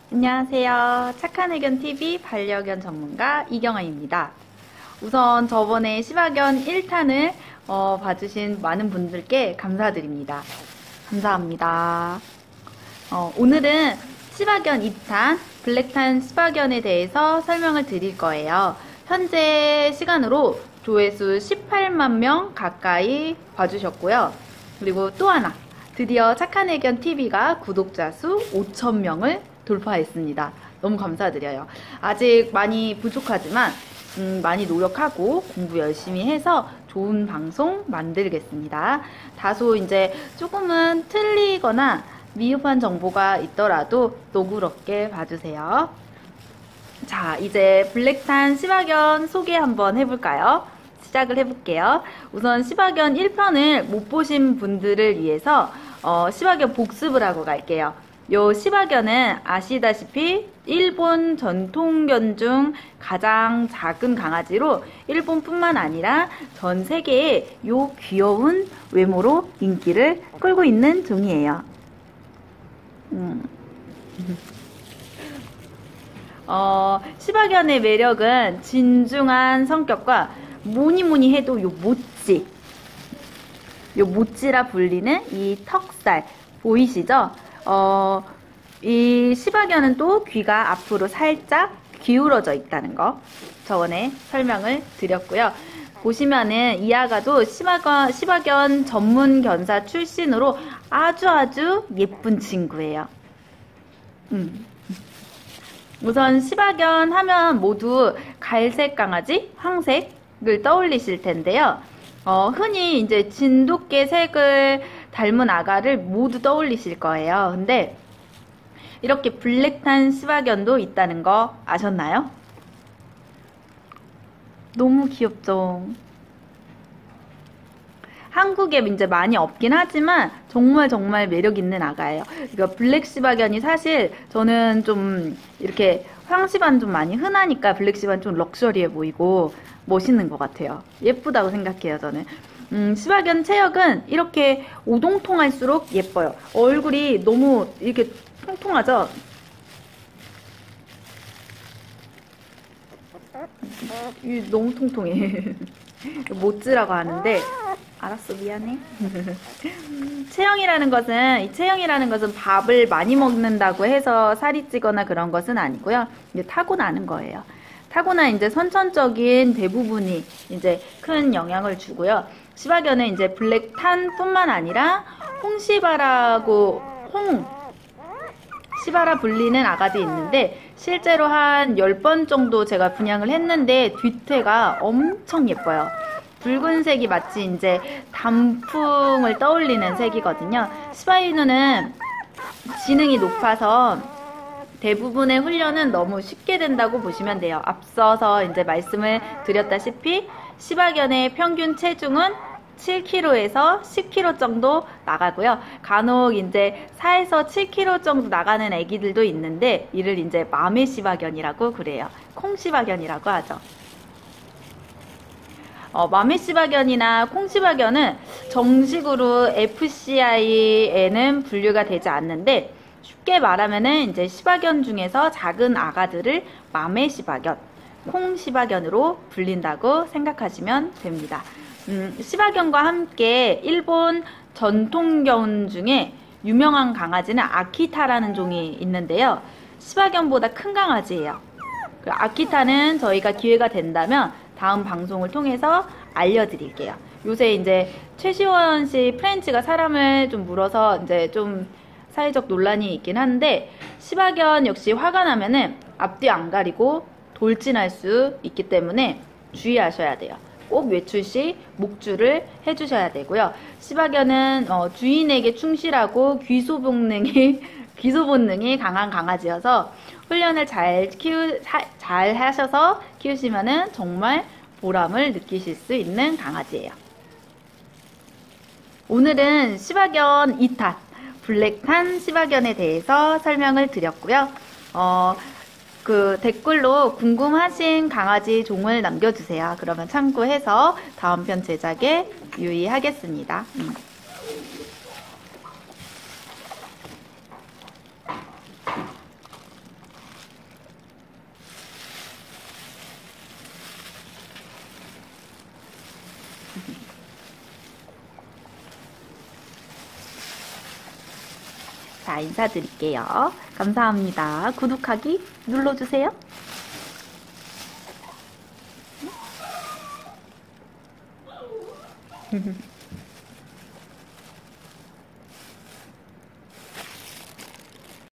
안녕하세요. 착한 의견 TV 반려견 전문가 이경아입니다. 우선 저번에 시바견 1탄을 봐주신 많은 분들께 감사드립니다. 감사합니다. 오늘은 시바견 2탄 블랙탄 시바견에 대해서 설명을 드릴 거예요. 현재 시간으로 조회수 18만 명 가까이 봐주셨고요. 그리고 또 하나, 드디어 착한 의견 TV가 구독자 수 5,000명을 돌파했습니다. 너무 감사드려요. 아직 많이 부족하지만 많이 노력하고 공부 열심히 해서 좋은 방송 만들겠습니다. 다소 이제 조금은 틀리거나 미흡한 정보가 있더라도 노그럽게 봐주세요. 자, 이제 블랙탄 시바견 소개 한번 해볼까요? 시작을 해볼게요. 우선 시바견 1편을 못 보신 분들을 위해서 시바견 복습을 하고 갈게요. 요 시바견은 아시다시피 일본 전통견 중 가장 작은 강아지로 일본뿐만 아니라 전 세계에 요 귀여운 외모로 인기를 끌고 있는 종이에요. 시바견의 매력은 진중한 성격과 뭐니뭐니 해도 요 모찌라 불리는 이 턱살 보이시죠? 이 시바견은 또 귀가 앞으로 살짝 기울어져 있다는 거 저번에 설명을 드렸고요. 보시면은 이 아가도 시바견 전문 견사 출신으로 아주 예쁜 친구예요. 우선 시바견 하면 모두 갈색 강아지, 황색을 떠올리실 텐데요. 흔히 이제 진돗개 색을 닮은 아가를 모두 떠올리실 거예요. 근데 이렇게 블랙탄 시바견도 있다는 거 아셨나요? 너무 귀엽죠? 한국에 이제 많이 없긴 하지만 정말 매력 있는 아가예요. 그러니까 블랙 시바견이 사실 저는 좀 이렇게 황시바는 좀 많이 흔하니까 블랙 시바는 좀 럭셔리해 보이고 멋있는 것 같아요. 예쁘다고 생각해요, 저는. 시바견 체형은 이렇게 오동통할수록 예뻐요. 얼굴이 너무 이렇게 통통하죠? 너무 통통해. 모찌라고 하는데 알았어, 미안해. 체형이라는 것은 밥을 많이 먹는다고 해서 살이 찌거나 그런 것은 아니고요. 이제 타고나는 거예요. 타고난 이제 선천적인 대부분이 이제 큰 영향을 주고요. 시바견은 이제 블랙탄뿐만 아니라 홍시바라 불리는 아가도 있는데 실제로 한 10번 정도 제가 분양을 했는데 뒤태가 엄청 예뻐요. 붉은색이 마치 이제 단풍을 떠올리는 색이거든요. 시바이누는 지능이 높아서 대부분의 훈련은 너무 쉽게 된다고 보시면 돼요. 앞서서 이제 말씀을 드렸다시피 시바견의 평균 체중은 7kg에서 10kg 정도 나가고요. 간혹 이제 4에서 7kg 정도 나가는 애기들도 있는데 이를 이제 맘의 시바견이라고 그래요. 콩시바견이라고 하죠. 맘의 시바견이나 콩시바견은 정식으로 FCI에는 분류가 되지 않는데 쉽게 말하면은 이제 시바견 중에서 작은 아가들을 맘의 시바견, 콩시바견으로 불린다고 생각하시면 됩니다. 시바견과 함께 일본 전통견 중에 유명한 강아지는 아키타라는 종이 있는데요. 시바견보다 큰 강아지예요. 아키타는 저희가 기회가 된다면 다음 방송을 통해서 알려드릴게요. 요새 이제 최시원 씨 프렌치가 사람을 좀 물어서 이제 좀 사회적 논란이 있긴 한데 시바견 역시 화가 나면은 앞뒤 안 가리고 돌진할 수 있기 때문에 주의하셔야 돼요. 꼭 외출 시 목줄을 해주셔야 되고요. 시바견은 주인에게 충실하고 귀소 본능이 강한 강아지여서 훈련을 잘 하셔서 키우시면은 정말 보람을 느끼실 수 있는 강아지예요. 오늘은 시바견 2탄 블랙탄 시바견에 대해서 설명을 드렸고요. 그 댓글로 궁금하신 강아지 종을 남겨주세요. 그러면 참고해서 다음 편 제작에 유의하겠습니다. 자, 인사드릴게요. 감사합니다. 구독하기 눌러주세요.